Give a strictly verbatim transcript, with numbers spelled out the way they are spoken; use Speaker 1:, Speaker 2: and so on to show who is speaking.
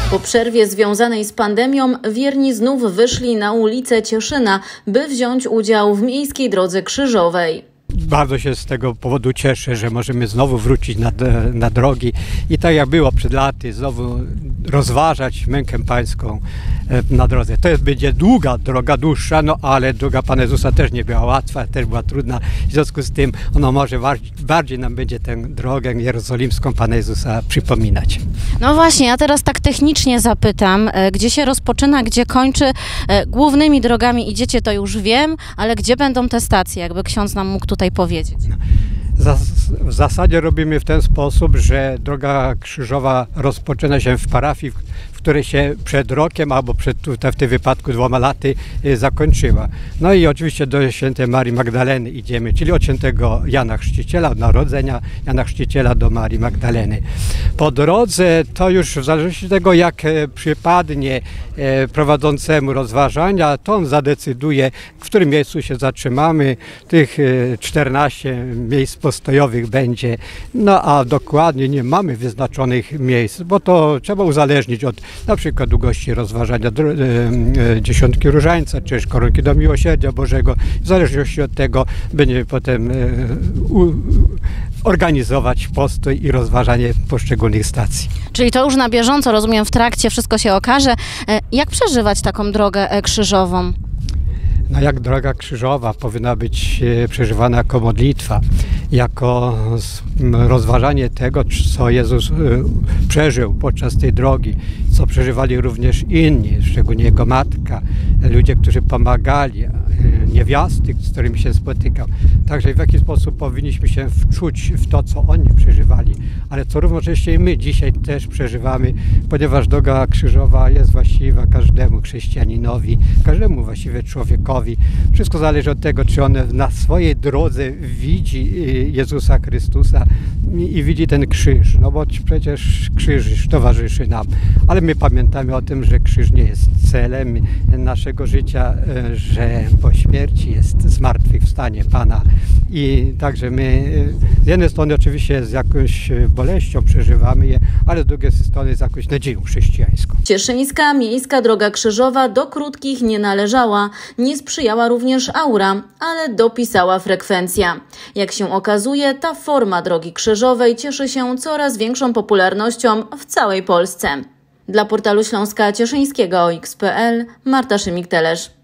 Speaker 1: Po przerwie związanej z pandemią wierni znów wyszli na ulicę Cieszyna, by wziąć udział w miejskiej drodze krzyżowej.
Speaker 2: Bardzo się z tego powodu cieszę, że możemy znowu wrócić na, na drogi i tak jak było przed laty, znowu rozważać mękę pańską na drodze. To jest, będzie długa droga, dłuższa, no ale droga Pana Jezusa też nie była łatwa, też była trudna. W związku z tym ono może bardziej, bardziej nam będzie tę drogę jerozolimską Pana Jezusa przypominać.
Speaker 3: No właśnie, ja teraz tak technicznie zapytam, gdzie się rozpoczyna, gdzie kończy. Głównymi drogami idziecie, to już wiem, ale gdzie będą te stacje, jakby ksiądz nam mógł tutaj powiedzieć?
Speaker 2: W zasadzie robimy w ten sposób, że droga krzyżowa rozpoczyna się w parafii, w której się przed rokiem albo przed, tutaj w tym wypadku dwoma laty zakończyła. No i oczywiście do świętej Marii Magdaleny idziemy, czyli od świętego Jana Chrzciciela, od narodzenia Jana Chrzciciela do Marii Magdaleny. Po drodze to już w zależności od tego, jak przypadnie prowadzącemu rozważania, to on zadecyduje, w którym miejscu się zatrzymamy. Tych czternaście miejsc postojowych będzie, no a dokładnie nie mamy wyznaczonych miejsc, bo to trzeba uzależnić od na przykład długości rozważania dziesiątki różańca, czy koronki do miłosierdzia Bożego. W zależności od tego będziemy potem u, organizować postój i rozważanie poszczególnych stacji.
Speaker 3: Czyli to już na bieżąco, rozumiem, w trakcie wszystko się okaże. Jak przeżywać taką drogę krzyżową?
Speaker 2: No jak droga krzyżowa powinna być przeżywana jako modlitwa, jako rozważanie tego, co Jezus przeżył podczas tej drogi, co przeżywali również inni, szczególnie Jego matka, ludzie, którzy pomagali, niewiasty, z którymi się spotykał. Także w jaki sposób powinniśmy się wczuć w to, co oni przeżywali, ale co równocześnie i my dzisiaj też przeżywamy, ponieważ droga krzyżowa jest właściwa każdemu chrześcijaninowi, każdemu właściwie człowiekowi. Wszystko zależy od tego, czy on na swojej drodze widzi Jezusa Chrystusa i widzi ten krzyż, no bo przecież krzyż towarzyszy nam, ale my pamiętamy o tym, że krzyż nie jest celem naszego życia, że po śmierci jest zmartwychwstanie Pana i także my z jednej strony oczywiście z jakąś boleścią przeżywamy je, ale z drugiej strony z jakąś nadzieją chrześcijańską.
Speaker 1: Cieszyńska miejska droga krzyżowa do krótkich nie należała, nie sprzyjała również aura, ale dopisała frekwencja. Jak się okazuje, ta forma drogi krzyżowej cieszy się coraz większą popularnością w całej Polsce. Dla portalu Śląska Cieszyńskiego o x kropka p l Marta Szymik-Telesz.